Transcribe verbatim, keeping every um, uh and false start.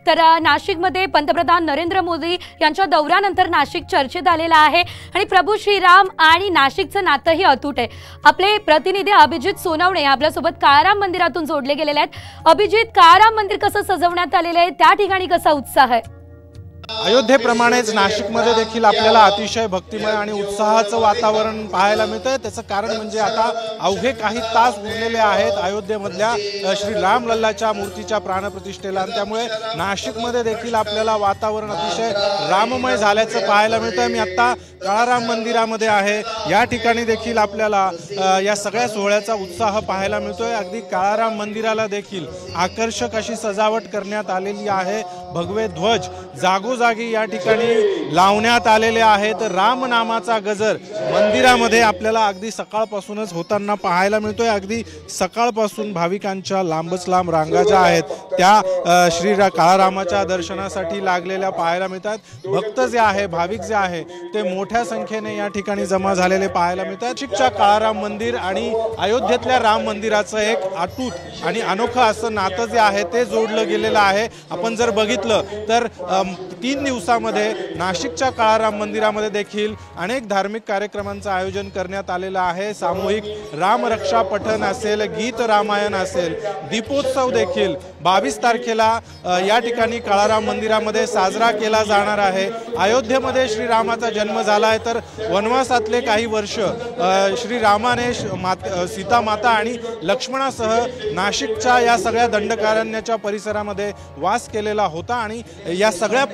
तर नाशिकमध्ये पंतप्रधान नरेंद्र मोदी यांच्या दौऱ्यानंतर नाशिक चर्चेत आलेला आहे आणि प्रभू श्रीराम आणि नाशिकचं नातंही अतूट आहे। आपले प्रतिनिधी अभिजित सोनवणे आपल्यासोबत काळाराम मंदिरातून जोडले गेलेले आहेत। अभिजित, काळाराम मंदिर कसं सजवण्यात आलेलं आहे, त्या ठिकाणी कसा उत्साह आहे? अयोध्येप्रमाणेच नाशिकमध्ये देखील आपल्याला अतिशय भक्तिमय आणि उत्साहाचं वातावरण पाहायला मिळतंय। त्याचं कारण म्हणजे आता अवघे काही तास उरलेले आहेत अयोध्येमधल्या श्री रामलल्लाच्या मूर्तीच्या प्राणप्रतिष्ठेला, आणि त्यामुळे नाशिकमध्ये देखील आपल्याला वातावरण अतिशय राममय झाल्याचं पाहायला मिळतंय। मी आता काळाराम मंदिरामध्ये आहे, या ठिकाणी देखील आपल्याला या सगळ्या सोहळ्याचा उत्साह पाहायला मिळतोय। अगदी काळाराम मंदिराला देखील आकर्षक अशी सजावट करण्यात आलेली आहे। भगवे ध्वज जागोजागी या ठिकाणी लावण्यात आलेले आहेत। राम नामाचा गजर मंदिरामध्ये आपल्याला अगदी सकाळपासूनच होताना पाहायला मिळतोय। अगदी सकाळपासून भाविकांच्या लांबच लांब रांगा ज्या आहेत त्या श्री काळारामाच्या दर्शनासाठी लागलेल्या पाहायला मिळतात। भक्त जे आहे, भाविक जे आहे ते मोठ्या संख्येने या ठिकाणी जमा झालेले पाहायला मिळतात। नाशिकच्या काळाराम मंदिर आणि अयोध्येतल्या राम मंदिराचं एक अतूट आणि अनोखं असं नातं जे आहे ते जोडलं गेलेलं आहे। आपण जर बघितलं तर तीन दिवसामध्ये नाशिकच्या काळाराम मंदिरामध्ये देखील अनेक धार्मिक कार्यक्रमांचं आयोजन करण्यात आलेलं आहे। सामूहिक रामरक्षा पठण असेल, गीत रामायण असेल, दीपोत्सव देखील बावीस तारखेला या ठिकाणी काळाराम मंदिरामध्ये साजरा केला जाणार आहे। अयोध्येमध्ये श्रीरामाचा जन्म झाला आहे, तर वनवासातले काही वर्ष श्रीरामाने सीता माता आणि लक्ष्मणासह नाशिकच्या या सगळ्या दंडकारण्याच्या परिसरामध्ये वास केलेला होता, आणि या सगळ्या